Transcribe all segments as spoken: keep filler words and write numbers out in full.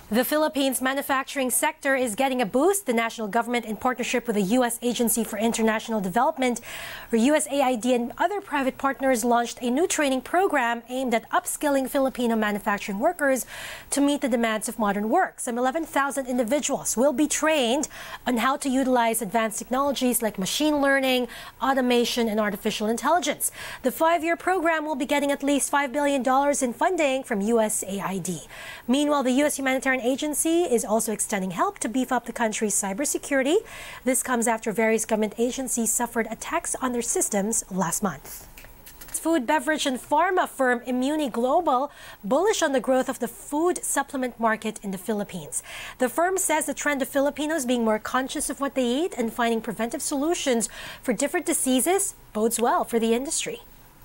The Philippines' manufacturing sector is getting a boost. The national government, in partnership with the U S Agency for International Development, or U S A I D, and other private partners, launched a new training program aimed at upskilling Filipino manufacturing workers to meet the demands of modern work. Some eleven thousand individuals will be trained on how to utilize advanced technologies like machine learning, automation, and artificial intelligence. The five-year program will be getting at least five billion dollars in funding from U S A I D. Meanwhile, the U S Humanitarian Agency is also extending help to beef up the country's cybersecurity. This comes after various government agencies suffered attacks on their systems last month. Food, beverage, and pharma firm Immuni Global bullish on the growth of the food supplement market in the Philippines. The firm says the trend of Filipinos being more conscious of what they eat and finding preventive solutions for different diseases bodes well for the industry.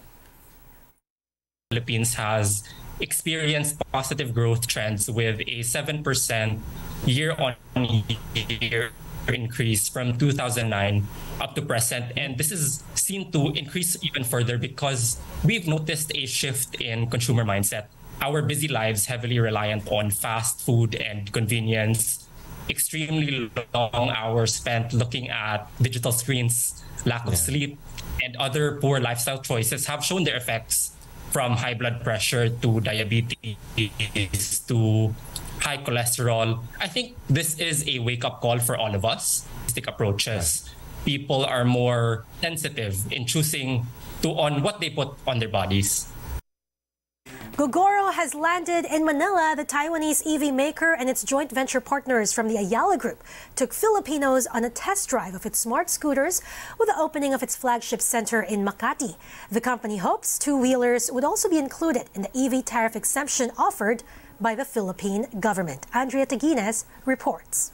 Philippines has experienced positive growth trends with a seven percent year-on-year increase from two thousand nine up to present. And this is seen to increase even further because we've noticed a shift in consumer mindset. Our busy lives heavily reliant on fast food and convenience, extremely long hours spent looking at digital screens, lack of yeah. sleep, and other poor lifestyle choices have shown their effects, from high blood pressure to diabetes to high cholesterol. I think this is a wake-up call for all of us. Approaches. People are more sensitive in choosing to on what they put on their bodies. Gogoro has landed in Manila. The Taiwanese E V maker and its joint venture partners from the Ayala Group took Filipinos on a test drive of its smart scooters with the opening of its flagship center in Makati. The company hopes two-wheelers would also be included in the E V tariff exemption offered by the Philippine government. Andrea Taguines reports.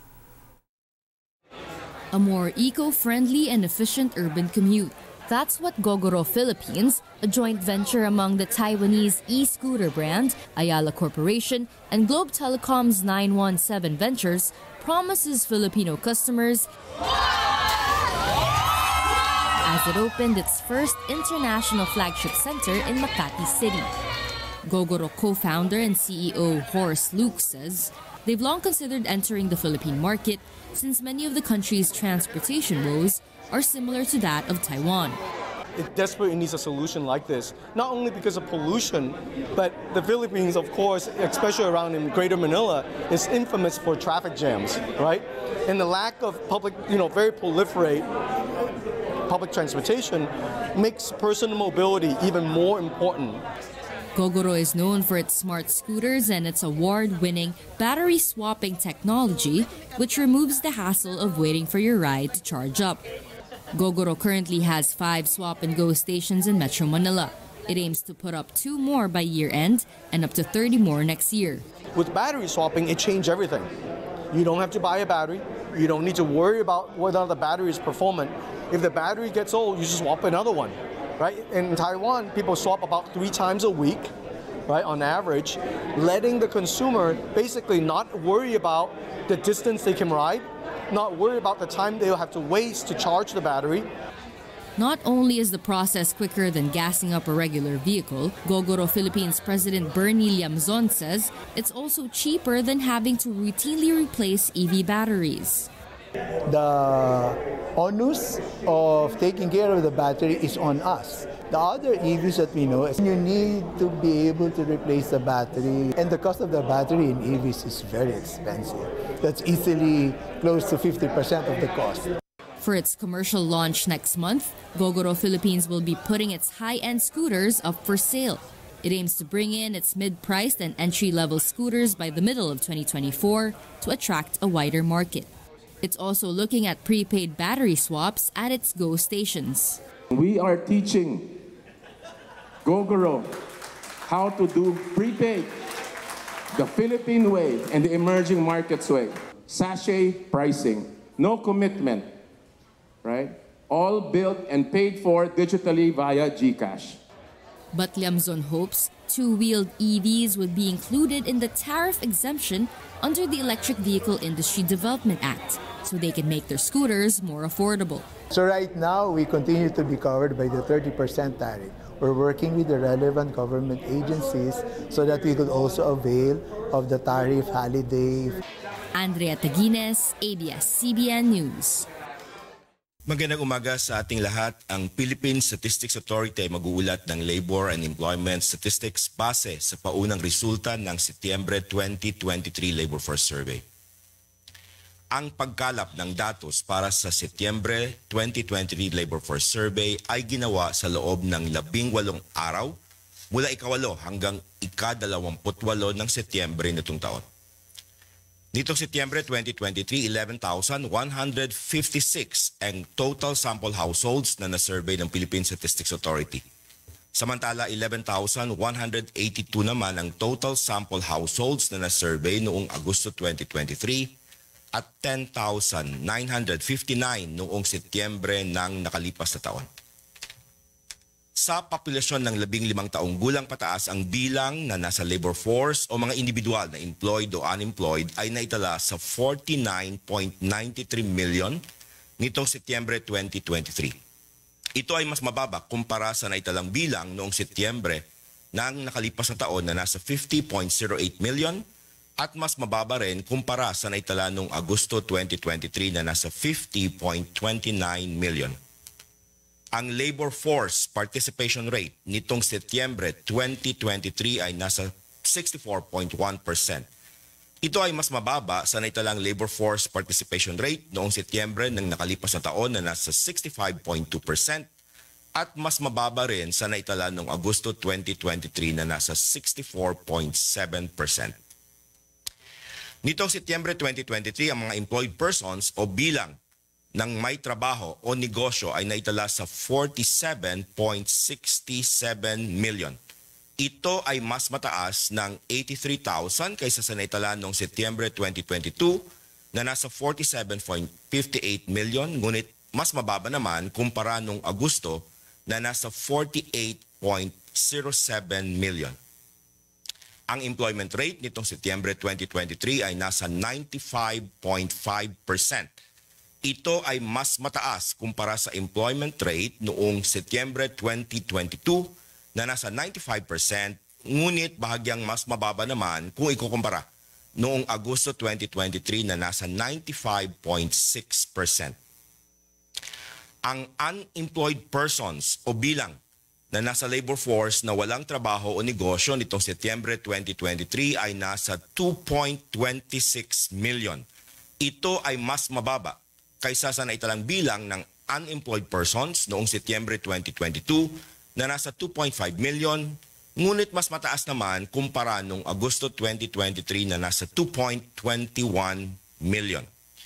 A more eco-friendly and efficient urban commute. That's what Gogoro Philippines, a joint venture among the Taiwanese e-scooter brand, Ayala Corporation, and Globe Telecom's nine one seven Ventures, promises Filipino customers as it opened its first international flagship center in Makati City. Gogoro co-founder and C E O Horace Luke says they've long considered entering the Philippine market since many of the country's transportation woes are similar to that of Taiwan. It desperately needs a solution like this, not only because of pollution, but the Philippines, of course, especially around in Greater Manila, is infamous for traffic jams, right? And the lack of public, you know, very proliferate public transportation makes personal mobility even more important. Gogoro is known for its smart scooters and its award-winning battery swapping technology, which removes the hassle of waiting for your ride to charge up. Gogoro currently has five swap-and-go stations in Metro Manila. It aims to put up two more by year-end and up to thirty more next year. With battery swapping, it changed everything. You don't have to buy a battery. You don't need to worry about whether the battery is performant. If the battery gets old, you just swap another one. Right? In Taiwan, people swap about three times a week, right, on average, letting the consumer basically not worry about the distance they can ride, not worry about the time they'll have to waste to charge the battery. Not only is the process quicker than gassing up a regular vehicle, Gogoro Philippines President Bernie Liamzon says it's also cheaper than having to routinely replace E V batteries. The onus of taking care of the battery is on us. The other E Vs that we know, you need to be able to replace the battery, and the cost of the battery in E Vs is very expensive. That's easily close to fifty percent of the cost. For its commercial launch next month, Gogoro Philippines will be putting its high-end scooters up for sale. It aims to bring in its mid-priced and entry-level scooters by the middle of twenty twenty-four to attract a wider market. It's also looking at prepaid battery swaps at its Go stations. We are teaching Gogoro how to do prepaid, the Philippine way and the emerging markets way. Sachet pricing, no commitment, right? All built and paid for digitally via GCash. But Liamzon hopes two-wheeled E Vs would be included in the tariff exemption under the Electric Vehicle Industry Development Act, so they can make their scooters more affordable. So right now, we continue to be covered by the thirty percent tariff. We're working with the relevant government agencies so that we could also avail of the tariff holiday. Andrea Taguines, A B S C B N News. Magandang umaga sa ating lahat. Ang Philippine Statistics Authority ay mag-uulat ng labor and employment statistics base sa paunang resulta ng Setyembre twenty twenty-three Labor Force Survey. Ang pagkalap ng datos para sa Setyembre twenty twenty-three Labor Force Survey ay ginawa sa loob ng labing walong araw mula ikawalo hanggang ikadalawamputwalo ng Setyembre nitong taon. Nitong Setyembre twenty twenty-three, eleven thousand one hundred fifty-six ang total sample households na na-survey ng Philippine Statistics Authority. Samantala, eleven thousand one hundred eighty-two naman ang total sample households na na-survey noong Agosto twenty twenty-three at ten thousand nine hundred fifty-nine noong Setyembre ng nakalipas na taon. Sa populasyon ng labing limang taong gulang pataas, ang bilang na nasa labor force o mga individual na employed o unemployed ay naitala sa forty-nine point nine three million nitong Setyembre twenty twenty-three. Ito ay mas mababa kumpara sa naitalang bilang noong Setyembre ng nakalipas na taon na nasa fifty point zero eight million at mas mababa rin kumpara sa naitala noong Agosto twenty twenty-three na nasa fifty point two nine million. Ang labor force participation rate nitong Setyembre twenty twenty-three ay nasa sixty-four point one percent. Ito ay mas mababa sa naitalang labor force participation rate noong Setyembre ng nakalipas na taon na nasa sixty-five point two percent at mas mababa rin sa naitala noong Agosto twenty twenty-three na nasa sixty-four point seven percent. Nitong Setyembre twenty twenty-three, ang mga employed persons o bilang ng may trabaho o negosyo ay naitala sa forty-seven point six seven million. Ito ay mas mataas ng eighty-three thousand kaysa sa naitala noong Setyembre twenty twenty-two na nasa forty-seven point five eight million, ngunit mas mababa naman kumpara noong Agosto na nasa forty-eight point zero seven million. Ang employment rate nitong Setyembre twenty twenty-three ay nasa ninety-five point five percent. Ito ay mas mataas kumpara sa employment rate noong Setyembre twenty twenty-two na nasa ninety-five percent, ngunit bahagyang mas mababa naman kung ikukumpara noong Agosto twenty twenty-three na nasa ninety-five point six percent. Ang unemployed persons o bilang na nasa labor force na walang trabaho o negosyo nitong Setyembre twenty twenty-three ay nasa two point two six million. Ito ay mas mababa kaysa sa naitalang bilang ng unemployed persons noong Setyembre twenty twenty-two na nasa two point five million, ngunit mas mataas naman kumpara noong Agosto twenty twenty-three na nasa two point two one million.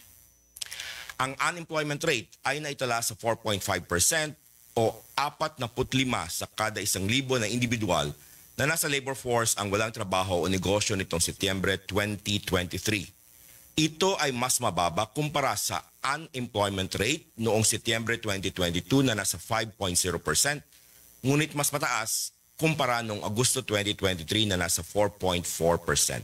Ang unemployment rate ay naitala sa four point five percent o apat na lima sa kada isang libo na individual na nasa labor force ang walang trabaho o negosyo nitong Setyembre twenty twenty-three. Ito ay mas mababa kumpara sa unemployment rate noong Setyembre twenty twenty-two na nasa five point zero percent, ngunit mas mataas kumpara noong Agosto twenty twenty-three na nasa four point four percent.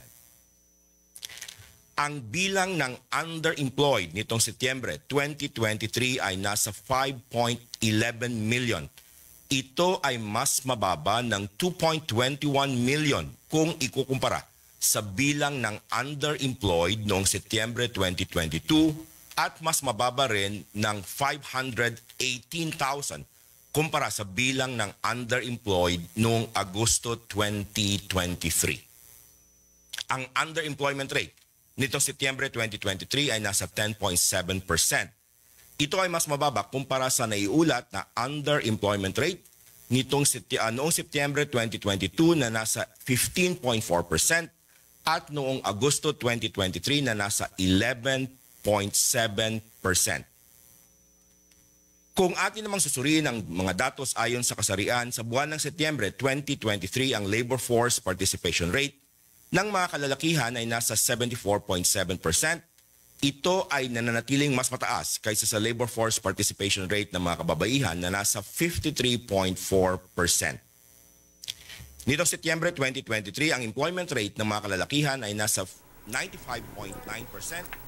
Ang bilang ng underemployed nitong Setyembre twenty twenty-three ay nasa five point one one million. Ito ay mas mababa ng two point two one million kung ikukumpara sa bilang ng underemployed noong Setyembre twenty twenty-two at mas mababa rin ng five hundred eighteen thousand kumpara sa bilang ng underemployed noong Agosto twenty twenty-three. Ang underemployment rate nitong Setyembre twenty twenty-three ay nasa ten point seven percent. Ito ay mas mababa kumpara sa naiulat na underemployment rate nitong uh, noong Setyembre twenty twenty-two na nasa fifteen point four percent at noong Agosto twenty twenty-three na nasa eleven point seven percent. Kung atin namang susuriin ang mga datos ayon sa kasarian, sa buwan ng Setyembre twenty twenty-three ang labor force participation rate ng mga kalalakihan ay nasa seventy-four point seven percent. Ito ay nananatiling mas mataas kaysa sa labor force participation rate ng mga kababaihan na nasa fifty-three point four percent. Nitong Setyembre twenty twenty-three, ang employment rate ng mga kalalakihan ay nasa ninety-five point nine percent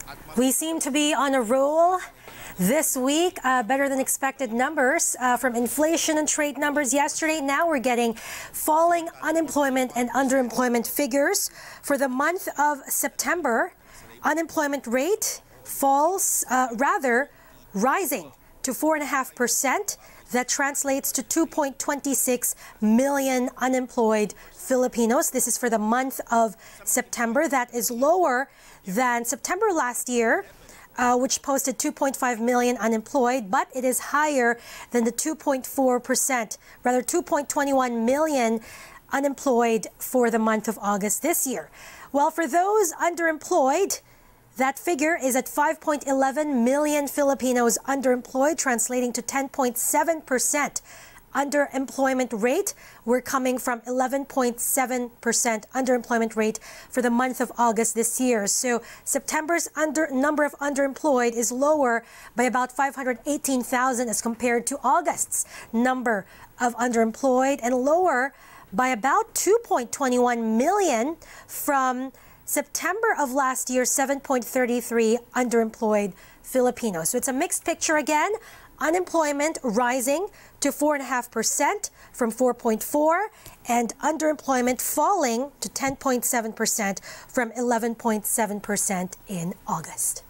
We seem to be on a roll this week. Uh, better than expected numbers uh, from inflation and trade numbers yesterday. Now we're getting falling unemployment and underemployment figures. For the month of September, unemployment rate falls, uh, rather rising to four point five percent. That translates to two point two six million unemployed Filipinos. This is for the month of September. That is lower than September last year, uh, which posted two point five million unemployed, but it is higher than the two point four percent, rather two point two one million unemployed for the month of August this year. Well, for those underemployed, that figure is at five point one one million Filipinos underemployed, translating to ten point seven percent underemployment rate. We're coming from eleven point seven percent underemployment rate for the month of August this year. So September's under, number of underemployed is lower by about five hundred eighteen thousand as compared to August's number of underemployed, and lower by about two point two one million from September of last year, seven point three three underemployed Filipinos. So it's a mixed picture again. Unemployment rising to four point five percent from four point four, and underemployment falling to ten point seven percent from eleven point seven percent in August.